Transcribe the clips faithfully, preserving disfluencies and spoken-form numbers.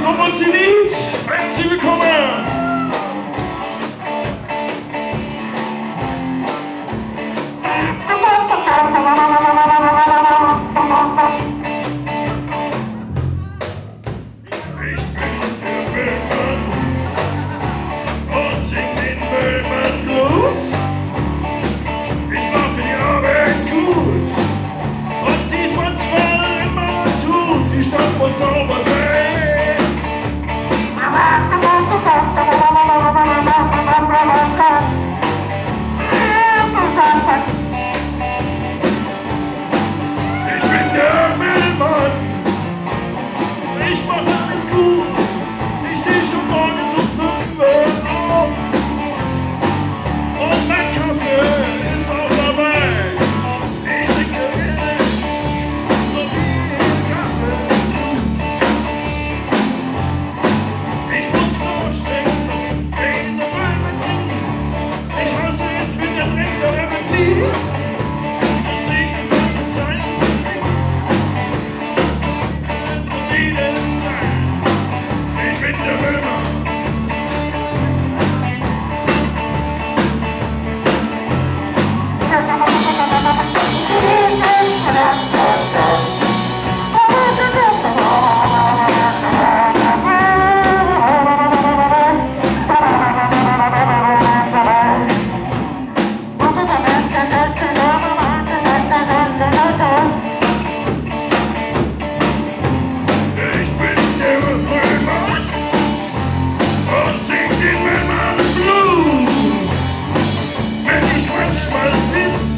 Komponzenit, herzlich willkommen! Ich bin der Müllmann und sing den Müllmann Blues. Ich mache die Arbeit gut und dies manchmal immer tut. Die Stadt muss sauber sein. Ich bin der Müllmann. Ich mach alles gut. Ich steh schon morgens um fünf Uhr auf. Und mein Kaffee ist auch dabei. Ich trinke gerne so viel Kaffee. Ich muss vorstellen, diese Bäume trinken. Ich hasse es, wenn der Dreck da damit liegt. Es liegt in meines kleinen Gesicht. Zu denen sein. Ich bin der Müllmann. Ich bin der Müllmann und sing den Müllmann Blues. Wenn ich manchmal sitz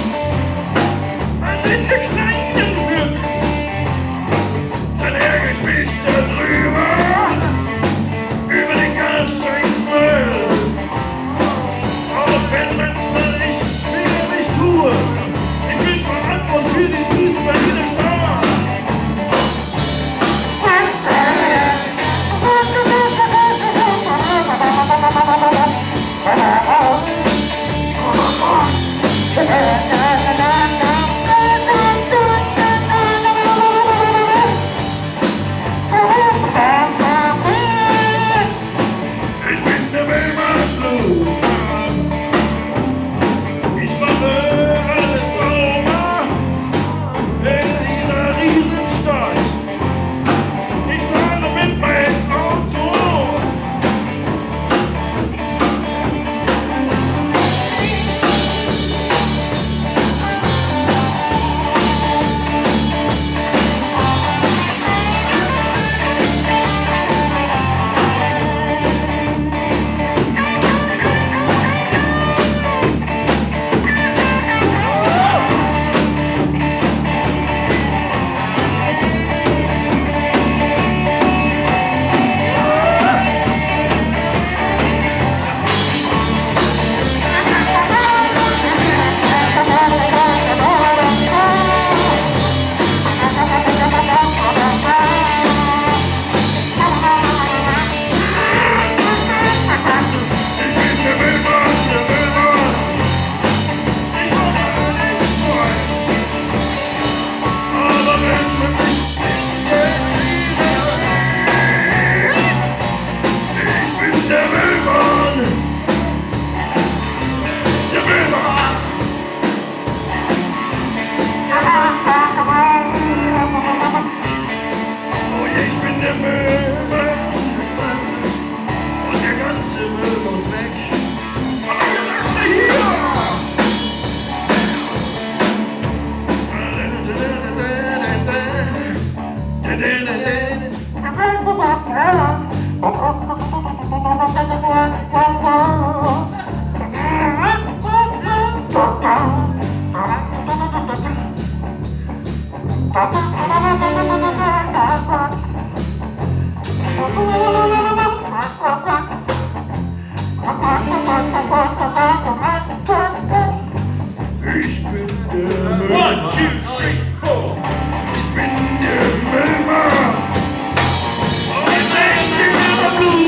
an den kleinen Sitz, dann ärgere ich mich darüber, über den ganzen Scheißmüll. Auch wenn manchmal ich wieder nicht tue, ich bin verantwortlich für den Düsen bei jeder Stadt. Ich bin der Müllmann Blues. Ich mache alles sauber in dieser Riesenstadt. Ich fahre mit meinem Auto. Ich bin der Müllmann. One, two, three, four. Ich bin der Müllmann. Und ich sing dir Blues.